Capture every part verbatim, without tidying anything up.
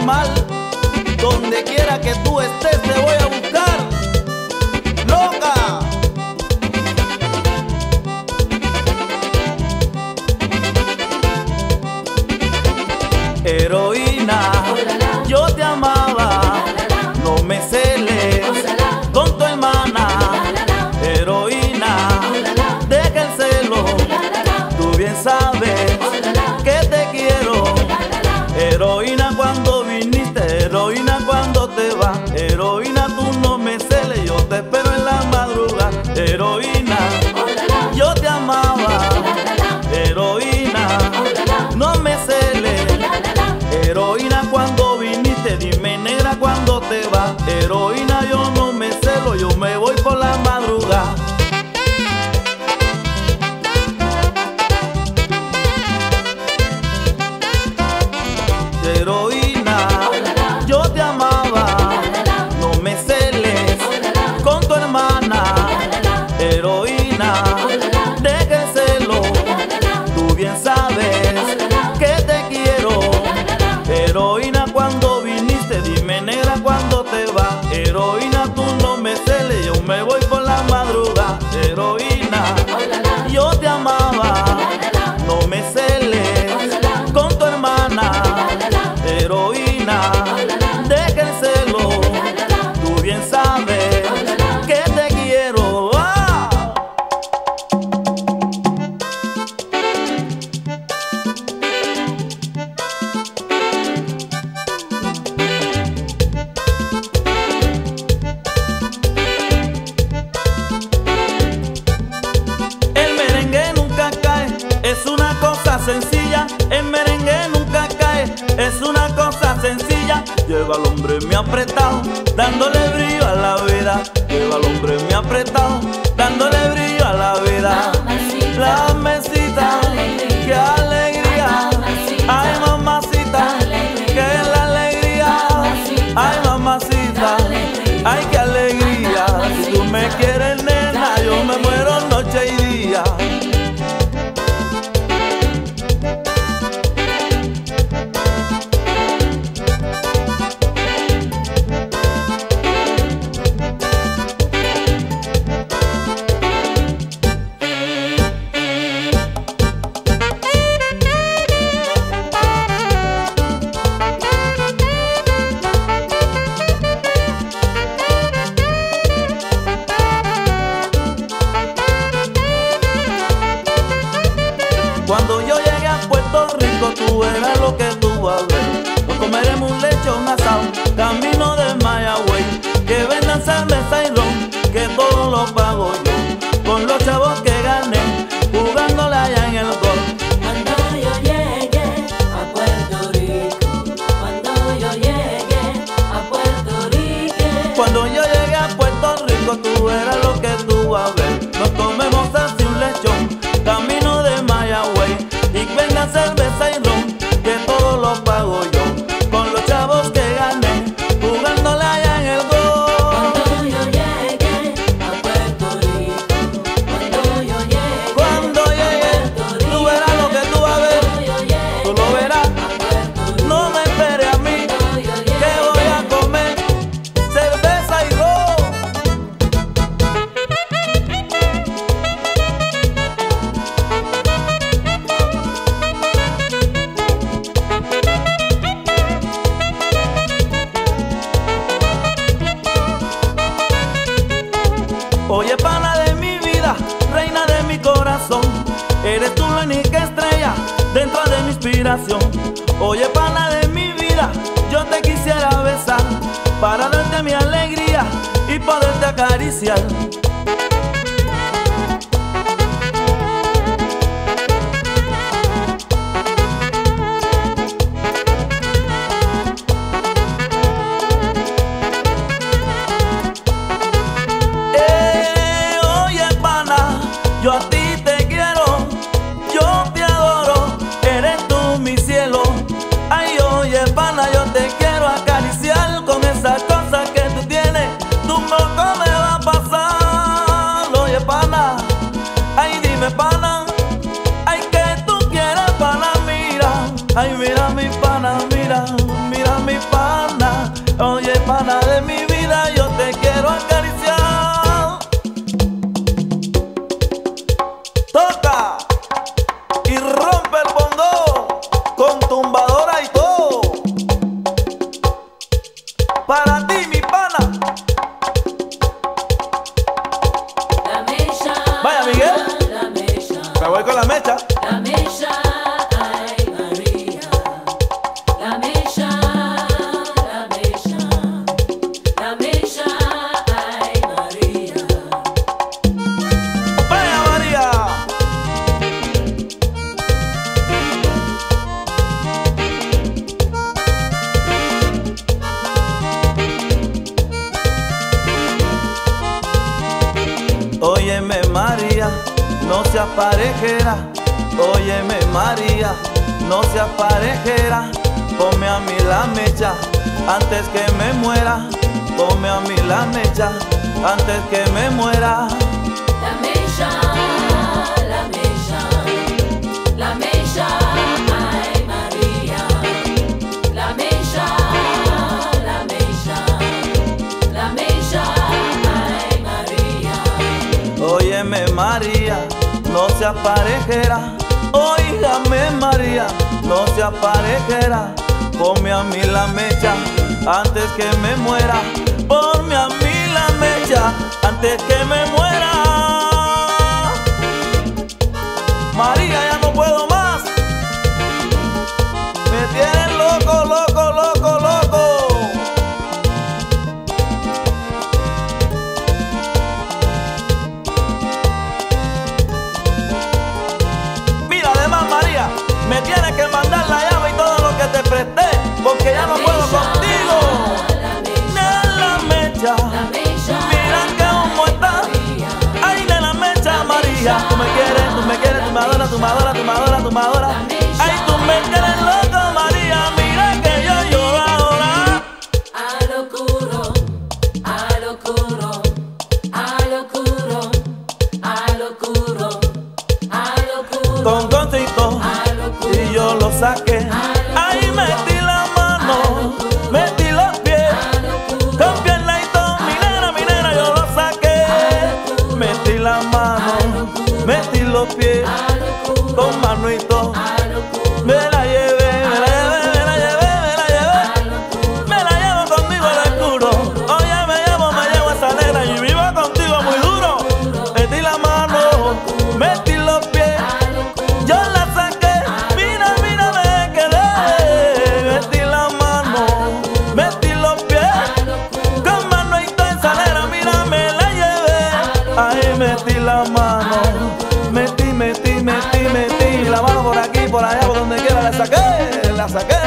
mal. Donde quiera que tú estés te voy a buscar, loca. Heroína, yo te amaba, no me celes con tu hermana. Heroína, deja el celo, tú bien sabes que te quiero. Heroína, cuando viniste, heroína, cuando te vas. Heroína, tú no me celes, yo te espero en la madrugada. Heroína, yo te amaba. Heroína, no me celes. Heroína, cuando viniste, dime negra cuando te vas. Heroína, yo no me celo, yo me voy por la madrugada. Heroína, yo te amaba, no me celes con tu hermana. Heroína, deja el celo, tú bien sabes que te quiero. Heroína, cuando viniste, dime negra cuando te vas. Heroína, tú no me celes, yo me voy por la madrugada. Heroína, yo te amaba, no me celes con tu hermana. Heroína, deja el celo, tú bien sabes que te quiero. ¡Ah! El merengue nunca cae, es una cosa sencilla. El merengue nunca cae, es una cosa sencilla. Lleva al hombre muy apretado, dándole brillo a la vida. Lleva al hombre muy apretado, dándole brillo a la vida. La mesita, qué alegría. Ay, mamacita, qué es la alegría. Ay, mamacita, ay, qué alegría. Si tú me quieres, nena, yo me muero noche y día. Cuando yo llegué a Puerto Rico, tú verás lo que tú vas a ver. Nos comeremos un lechón asado, camino de Mayagüey. Que vendan cerveza y ron, que todo lo pago yo. Con los chavos que gané, jugándole allá en el gol. Cuando yo llegué a Puerto Rico, cuando yo llegué a Puerto Rico. Cuando yo llegué a Puerto Rico, tú verás lo que tú vas a ver. Nos comemos así un lechón, camino de Mayagüey. Y vendan cerveza y ron, que todo lo pago yo. Con los chavos que gané, jugándole allá en el gol. Cuando yo llegué a Puerto Rico, cuando yo llegué Cuando llegue, tú verás lo que tú vas a ver. Tú lo verás, no me esperes a mí, que voy a comer cerveza y ron. Oye, pana de mi vida, reina de mi corazón, eres tú la única estrella dentro de mi inspiración. Oye, pana de mi vida, yo te quisiera besar para darte mi alegría y poderte acariciar. Eh, oye, pana, yo a ti te quiero, yo te adoro, eres tú mi cielo. Ay, oye, pana, yo te quiero acariciar con esa cosa que tú tienes. Tu moco me va a pasar. Oye, pana, ay, dime, pana, ay, que tú quieres, pana, mira. Ay, mira mi pana, mira, mira mi pana. pana de mi vida, yo te quiero acariciar. Toca y rompe el bongo con tumbadora y todo. Para ti, mi pana. La mecha. Vaya, Miguel. La mecha. Me voy con la mecha. La mecha. Ay, María. La mecha. La mecha. La mecha. Ay, María. Vaya, María. Óyeme, María, no seas parejera. Óyeme, María, no seas parejera. Ponme a mí la mecha antes que me muera. Ponme a mí la mecha antes que me muera. La mecha. La mecha. La mecha. Ay, María. La mecha. La mecha. La mecha. Ay, María. Óyeme, María, no seas parejera. Óigame, María, no seas parejera. Ponme a mí la mecha antes que me muera. Ponme a mí la mecha antes que me muera. María, ya no puedo más. Me tienen loco, loco, loco, loco. Mira, además, María, me tienes que mandar la llave y todo lo que te presté, porque ya no puedo contigo. De la mecha, mira que humo está. Ay, de la mecha, María. Tú me quieres, tú me quieres, tú me adoras, tú me adoras, tú me adoras, tú me adoras. Ay, tú me quieres loco, María. Mira que yo lloro ahora. A lo oscuro, a lo oscuro, a lo oscuro, a lo oscuro, a lo oscuro. Con concito y yo lo saqué. Ahí metí la mano, metí los pies, con pierna y todo, mi nena, mi nena, yo lo saqué. Metí la mano, metí los pies, con mano y todo. Me la llevé, me la llevé, me la llevé, me la llevé. Me la llevo conmigo al oscuro. Oye, me llevo, me llevo a esa negra y vivo contigo muy duro. Metí la mano, metí los pies, yo la saqué. Mira, mira, me quedé. Metí la mano, metí los pies, con mano y toda esa negra, mira, me la llevé. Ahí metí la mano, metí, metí, metí, metí la mano por aquí, por allá, por donde quiera, la saqué, la saqué.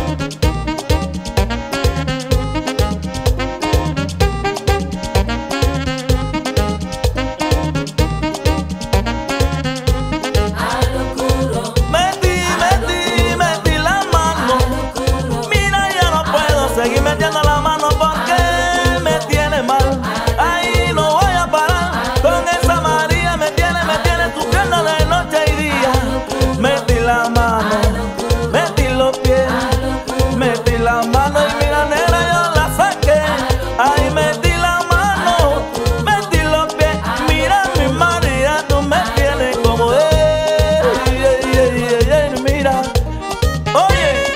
Metí, metí, metí la mano. Mira, ya no puedo seguir metiendo la mano porque me tiene mal. Ahí no voy a parar con esa María. Me tiene, me tiene sufriendo de noche y día. Metí la mano, metí los pies, metí la mano y mira, negra, yo la saqué. Ahí metí la mano, metí los pies. Mira, mi María, tú me tienes como es. Mira, oye.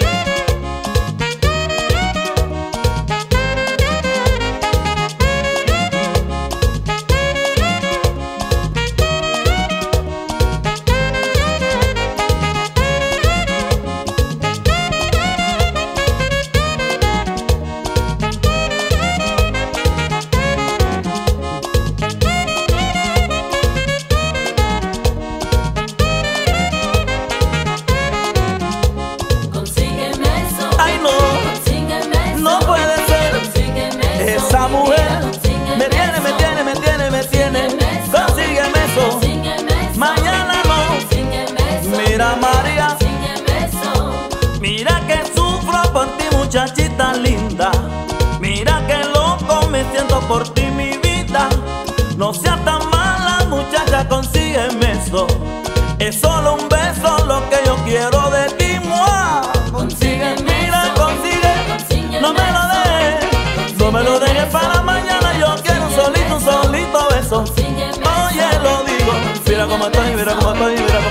Consígueme eso. Ay, no, Consígueme eso. no puede ser. Consígueme eso. Esa mujer Consígueme me tiene, me eso. tiene, me tiene, me tiene. Consígueme eso. Consígueme eso. Mañana no. Consígueme eso. Mira, María, Consígueme eso. mira que sufro por ti, muchachita linda. Mira que loco me siento por ti, mi vida. No seas tan mala, muchacha, consígueme eso. Es solo un beso lo que yo quiero de ti, mua. Consigue, mira, consigue, no me lo dejes.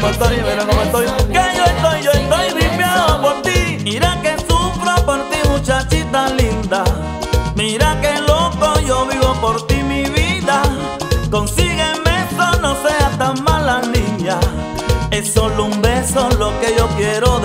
cómo estoy, mira cómo estoy. Que yo estoy, yo estoy ripiado por ti. Mira que sufro por ti, muchachita linda. Mira que loco yo vivo por ti, mi vida. Consígueme eso, no seas tan mala niña. Es solo un beso lo que yo quiero